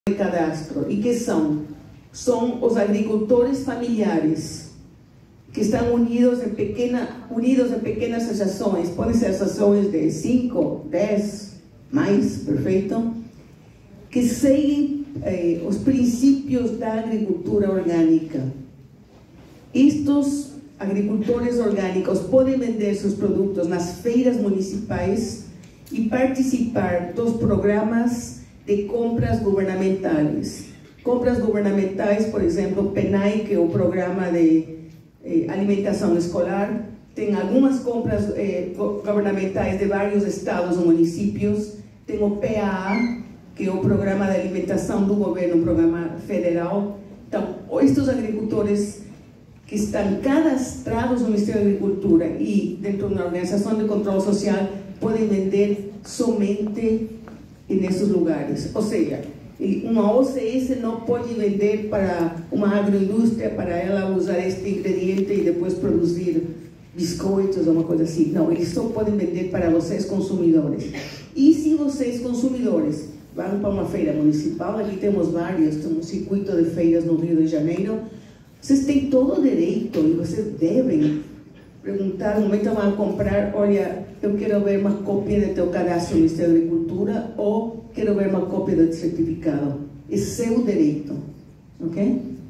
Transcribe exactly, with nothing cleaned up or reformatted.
de cadastro. E que são? São os agricultores familiares que estão unidos em, pequena, unidos em pequenas associações. Podem ser associações de cinco, dez, mais, perfeito? Que seguem eh, os princípios da agricultura orgânica. Estes agricultores orgânicos podem vender seus produtos nas feiras municipais e participar dos programas de compras governamentais. Compras governamentais, por exemplo, o PENAI, que é o programa de eh, alimentação escolar, tem algumas compras eh, governamentais de vários estados ou municípios, tem o P A A, que é o programa de alimentação do governo, um programa federal. Então, estes agricultores que estão cadastrados no Ministério da Agricultura e dentro de uma organização de controle social podem vender somente nesses lugares. Ou seja, uma O C S não pode vender para uma agroindústria para ela usar este ingrediente e depois produzir biscoitos ou uma coisa assim. Não, eles só podem vender para vocês consumidores. E se vocês consumidores vão para uma feira municipal, aqui temos várias, temos um circuito de feiras no Rio de Janeiro, vocês têm todo o direito e vocês devem perguntar, no momento vão comprar, olha, eu quero ver uma cópia do teu cadastro no Ministério da Agricultura ou quero ver uma cópia do certificado. É seu direito, ok?